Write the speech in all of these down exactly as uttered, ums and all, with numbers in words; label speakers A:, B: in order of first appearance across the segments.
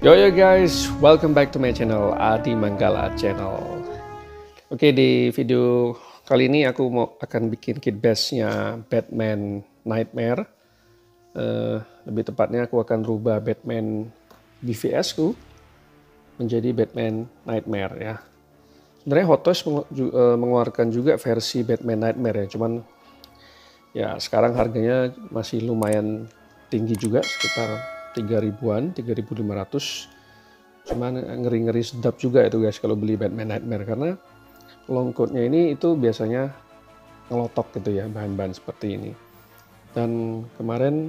A: Yo yo guys, welcome back to my channel Adi Manggala Channel. Oke, di video kali ini aku mau akan bikin kit base-nya Batman Nightmare. Uh, lebih tepatnya aku akan rubah Batman B V S ku menjadi Batman Nightmare ya. Sebenarnya Hot Toys mengeluarkan juga versi Batman Nightmare ya, cuman ya sekarang harganya masih lumayan tinggi juga, sekitar tiga ribuan, tiga ribu lima ratus. Cuman ngeri-ngeri sedap juga itu guys kalau beli Batman Nightmare, karena long coatnya ini itu biasanya ngelotok gitu ya, bahan-bahan seperti ini. Dan kemarin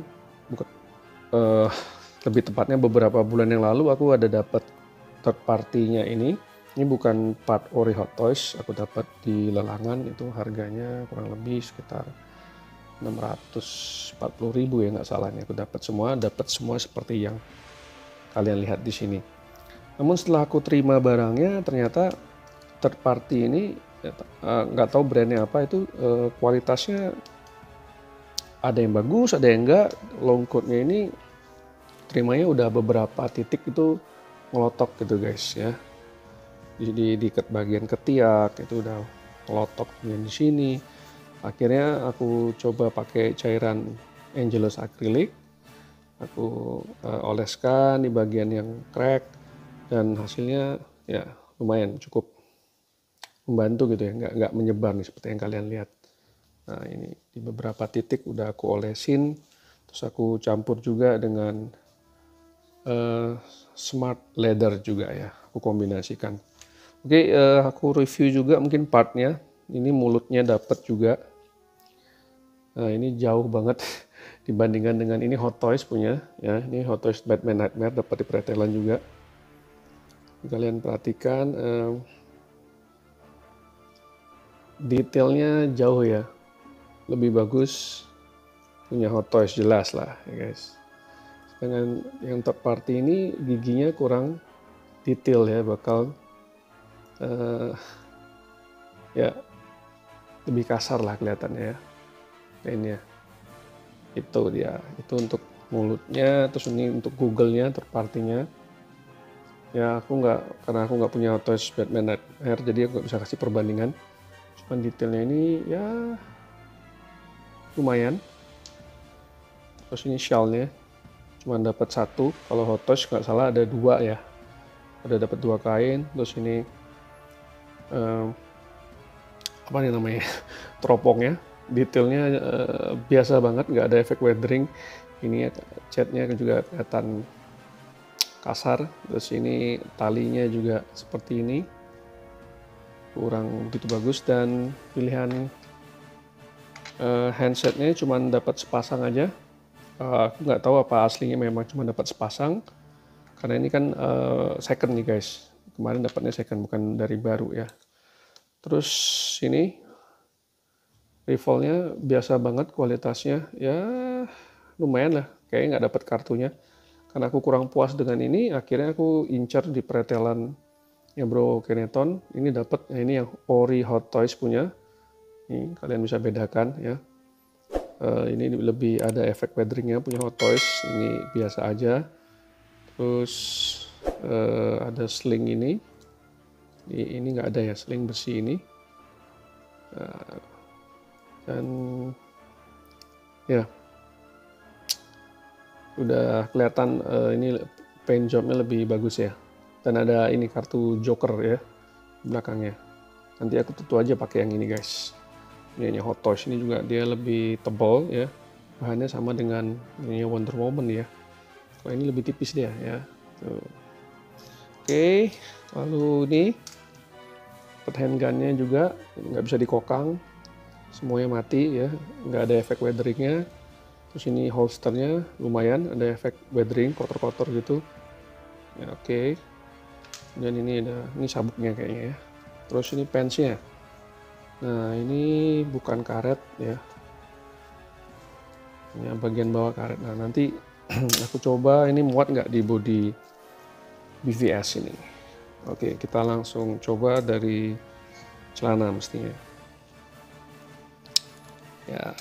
A: uh, lebih tepatnya beberapa bulan yang lalu aku ada dapat third party-nya ini. Ini bukan part ori Hot Toys, aku dapat di lelangan, itu harganya kurang lebih sekitar enam ratus empat puluh ribu ya, nggak salahnya. Aku dapat semua, dapat semua seperti yang kalian lihat di sini. Namun setelah aku terima barangnya, ternyata third party ini nggak tahu brandnya apa, itu uh, kualitasnya ada yang bagus, ada yang enggak. Long coatnya ini terimanya udah beberapa titik itu ngelotok gitu guys ya. Jadi di bagian ketiak itu udah ngelotok di sini. Akhirnya aku coba pakai cairan Angelus Acrylic, aku uh, oleskan di bagian yang crack, dan hasilnya ya lumayan cukup membantu gitu ya, nggak nggak menyebar nih seperti yang kalian lihat. Nah ini di beberapa titik udah aku olesin, terus aku campur juga dengan uh, smart leather juga ya, aku kombinasikan. Oke, uh, aku review juga mungkin partnya. Ini mulutnya dapat juga. Nah ini jauh banget dibandingkan dengan ini Hot Toys punya ya. Ini Hot Toys Batman Nightmare dapat di pretelan juga. Kalian perhatikan eh, detailnya jauh ya, lebih bagus punya Hot Toys jelas lah ya guys. Dengan yang third party ini giginya kurang detail ya, bakal eh, ya lebih kasar lah kelihatannya ya. Ini ya, itu dia, itu untuk mulutnya. Terus ini untuk Google-nya, third party-nya ya, aku nggak, karena aku nggak punya Hot Toys Batman Nightmare, jadi aku nggak bisa kasih perbandingan. Cuman detailnya ini ya lumayan. Terus ini shell-nya cuma dapat satu, kalau Hot Toys nggak salah ada dua ya, ada dapat dua kain. Terus ini um, apa nih namanya, teropongnya, detailnya uh, biasa banget, nggak ada efek weathering. Ini catnya juga kelihatan kasar. Terus ini talinya juga seperti ini, kurang begitu bagus. Dan pilihan uh, handsetnya cuma dapat sepasang aja. Uh, aku nggak tahu apa aslinya memang cuma dapat sepasang, karena ini kan uh, second nih guys, kemarin dapatnya second bukan dari baru ya. Terus ini rivalnya biasa banget kualitasnya ya, lumayan lah, kayaknya nggak dapat kartunya. Karena aku kurang puas dengan ini, akhirnya aku incar di pretelan yang Bro Keneton. Ini dapat, nah ini yang ori Hot Toys punya. Ini kalian bisa bedakan ya. Uh, ini lebih ada efek weatheringnya punya Hot Toys. Ini biasa aja. Terus uh, ada sling ini. Ini ini nggak ada ya, sling besi ini. Uh, dan ya. Udah kelihatan uh, ini paint jobnya lebih bagus ya, dan ada ini kartu Joker ya belakangnya. Nanti aku tutup aja pakai yang ini guys. Ini Hot Toys ini juga dia lebih tebal ya, bahannya sama dengan ini Wonder Woman ya. Kalau ini lebih tipis dia ya. Tuh. Oke, lalu ini handgunnya juga nggak bisa dikokang, semuanya mati ya, nggak ada efek weatheringnya. Terus ini holsternya lumayan ada efek weathering, kotor-kotor gitu ya. Oke, okay. Dan ini ada, ini sabuknya kayaknya ya. Terus ini pensnya, nah ini bukan karet ya, ini bagian bawah karet. Nah nanti aku coba ini muat nggak di body B V S ini. Oke, okay, kita langsung coba dari celana mestinya ya.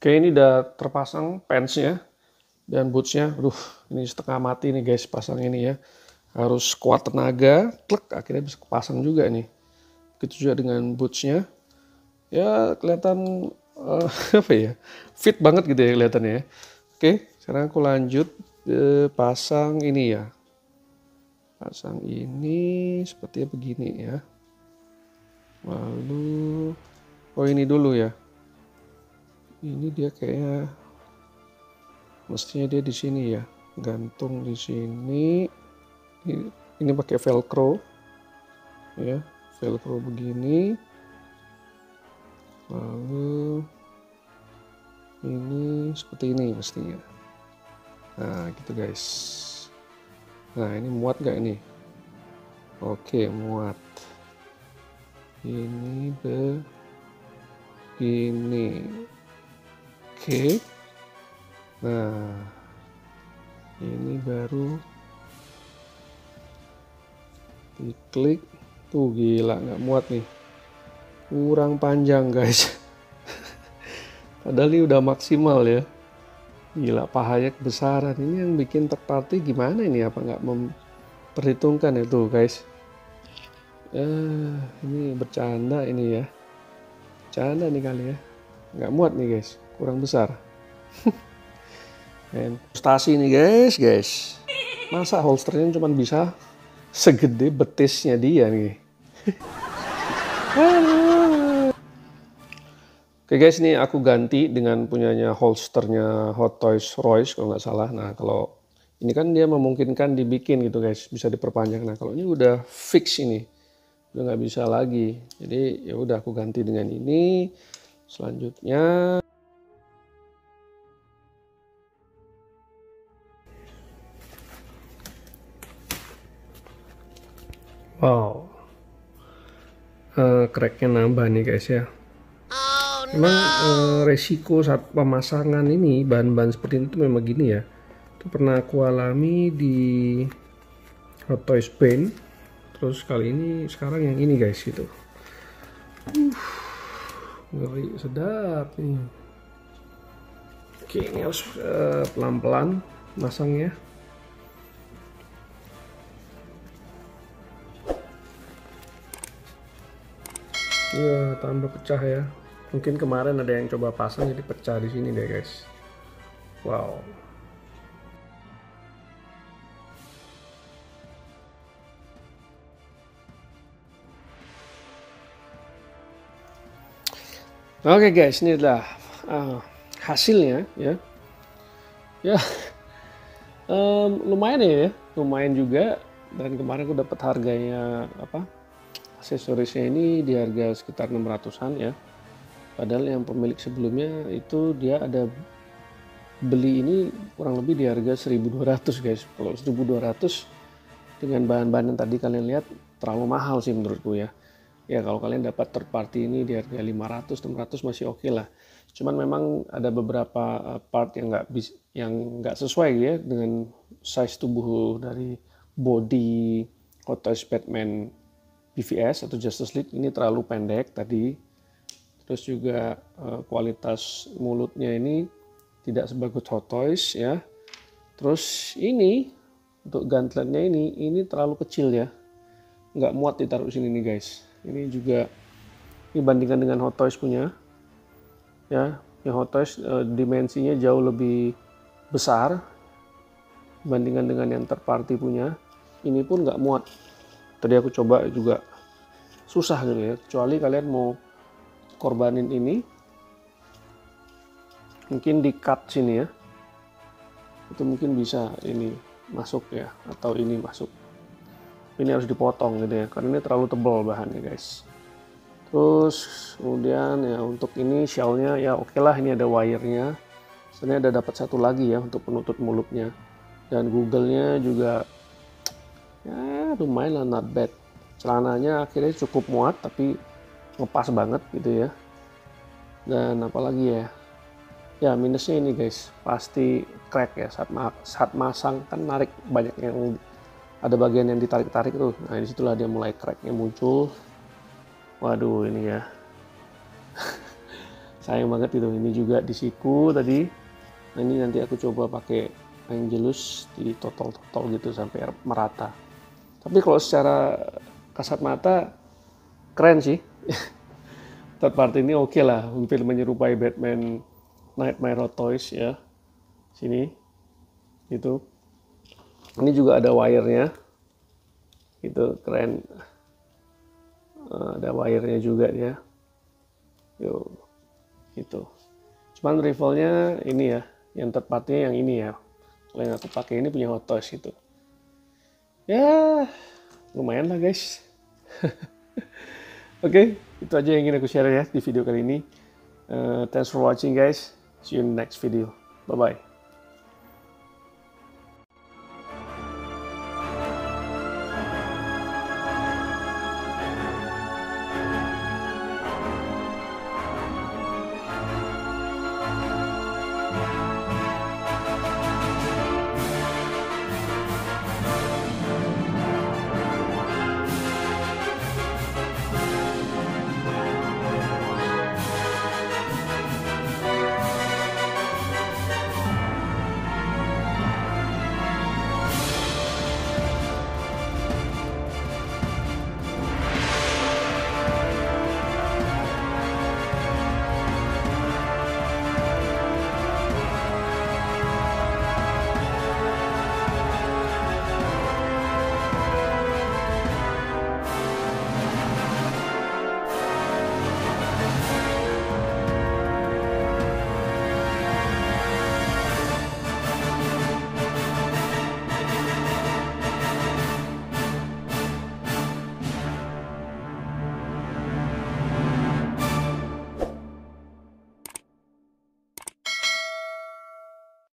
A: Oke, ini udah terpasang pantsnya dan bootsnya. Aduh, ini setengah mati nih guys pasang ini ya. Harus kuat tenaga, klek, akhirnya bisa kepasang juga nih. Begitu juga dengan bootsnya. Ya kelihatan uh, apa ya, fit banget gitu ya kelihatannya ya. Oke, sekarang aku lanjut uh, pasang ini ya. Pasang ini sepertinya begini ya. Lalu, oh ini dulu ya. Ini dia kayaknya, mestinya dia di sini ya, gantung di sini. Ini, ini pakai velcro, ya, velcro begini. Lalu ini seperti ini mestinya. Nah, gitu guys. Nah, ini muat gak ini? Oke, muat. Ini begini. Oke. Nah, ini baru diklik. Tuh gila, nggak muat nih. Kurang panjang guys. Padahal ini udah maksimal ya. Gila, pahanya kebesaran. Ini yang bikin third party gimana ini? Apa nggak memperhitungkan itu guys? Eh, ini bercanda ini ya. Bercanda nih kali ya. Nggak muat nih guys. Kurang besar. And frustasi nih guys, guys. Masa holsternya cuma bisa segede betisnya dia nih. Oke guys, ini aku ganti dengan punyanya holsternya Hot Toys Royce kalau nggak salah. Nah kalau ini kan dia memungkinkan dibikin gitu guys, bisa diperpanjang. Nah kalau ini udah fix ini, udah nggak bisa lagi. Jadi ya udah aku ganti dengan ini. Selanjutnya. Wow, uh, cracknya nambah nih guys ya. Oh, no. Memang uh, resiko saat pemasangan ini bahan-bahan seperti itu memang gini ya. Itu pernah aku alami di Hot Toys Paint. Terus kali ini sekarang yang ini guys gitu. Uh, ngeri sedap nih. Oke, ini harus uh, pelan-pelan masangnya. Ya, tambah pecah ya. Mungkin kemarin ada yang coba pasang jadi pecah di sini deh, guys. Wow. Oke, guys, ini adalah uh, hasilnya ya. Ya. Um, lumayan ya, lumayan juga. Dan kemarin aku dapat harganya apa? Aksesorisnya ini di harga sekitar enam ratusan ya. Padahal yang pemilik sebelumnya itu dia ada beli ini kurang lebih di harga seribu dua ratus guys. Kalau seribu dua ratus dengan bahan-bahan yang tadi kalian lihat terlalu mahal sih menurutku ya. Ya kalau kalian dapat third party ini di harga lima ratus enam ratus masih oke okay lah. Cuman memang ada beberapa part yang nggak yang nggak sesuai ya dengan size tubuh dari body Hot Toys Batman B V S atau Justice League. Ini terlalu pendek tadi. Terus juga uh, kualitas mulutnya ini tidak sebagus Hot Toys ya. Terus ini untuk gantletnya ini ini terlalu kecil ya. Nggak muat ditaruh sini nih guys. Ini juga ini bandingkan dengan Hot Toys punya. Ya, yang Hot Toys uh, dimensinya jauh lebih besar bandingkan dengan yang third party punya. Ini pun nggak muat. Tadi aku coba juga susah gitu ya, kecuali kalian mau korbanin ini, mungkin di cut sini ya, itu mungkin bisa ini masuk ya, atau ini masuk. Ini harus dipotong gitu ya, karena ini terlalu tebal bahannya guys. Terus kemudian ya untuk ini shellnya ya oke lah, ini ada wire-nya. Sebenarnya ada dapat satu lagi ya untuk penutup mulutnya. Dan Google-nya juga ya lumayan lah, not bad. Celananya akhirnya cukup muat tapi ngepas banget gitu ya. Dan apalagi ya, ya minusnya ini guys, pasti crack ya saat, ma saat masang kan narik, banyak yang ada bagian yang ditarik-tarik tuh. Nah disitulah dia mulai cracknya muncul. Waduh ini ya. sayang banget itu. Ini juga di siku tadi. Nah ini nanti aku coba pakai Angelus di totol-totol gitu sampai merata. Tapi kalau secara kasat mata keren sih. Third party ini oke okay lah, hampir menyerupai Batman Nightmare Toys ya. Sini, gitu. Ini juga ada wire-nya, gitu keren. Uh, ada wire-nya juga ya. Yo, gitu. Cuman rivalnya ini ya, yang third party yang ini ya. Kalau yang aku pakai ini punya Hot Toys gitu. Ya, lumayan lah guys. Oke, okay, itu aja yang ingin aku share ya di video kali ini. Uh, thanks for watching guys. See you in the next video. Bye bye.